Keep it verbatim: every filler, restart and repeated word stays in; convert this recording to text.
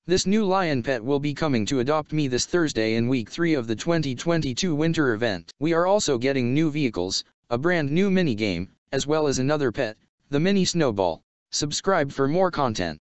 This new lion pet will be coming to adopt me this Thursday in week three of the twenty twenty-two winter event. We are also getting new vehicles, a brand new mini game, as well as another pet, the mini snowball. Subscribe for more content.